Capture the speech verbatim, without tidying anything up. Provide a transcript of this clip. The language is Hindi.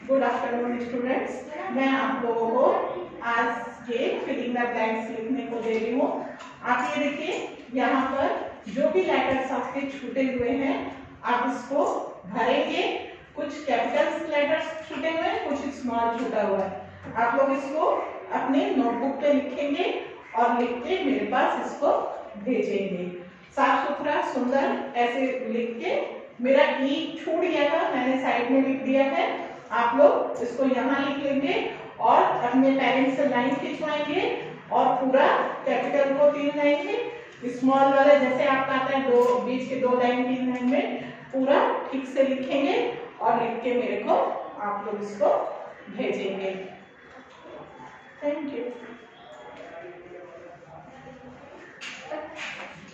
Good afternoon students. मैं आप लोगों को आज ये फिलिंग द ब्लैंक्स लिखने को दे रही हूँ। आप ये देखिए, यहाँ पर जो भी लेटर्स आपके छूटे हुए हैं आप इसको भरेंगे। कुछ कैपिटल लेटर्स छूटे हुए हैं, कुछ स्मॉल छूटा हुआ है। आप लोग इसको अपने नोटबुक पे लिखेंगे और लिख के मेरे पास इसको भेजेंगे। साफ सुथरा सुंदर ऐसे लिख के, मेरा ई छूट गया था, मैंने साइड में लिख दिया है। आप लोग इसको यहाँ लिख लेंगे और अपने पेरेंट्स से लाइन खिंचवाएंगे और पूरा कैपिटल को तीन लाइन में, स्मॉल वाले जैसे आपका आता है दो बीच के दो लाइन तीन लाइन में पूरा ठीक से लिखेंगे और लिख के मेरे को आप लोग इसको भेजेंगे। Thank you.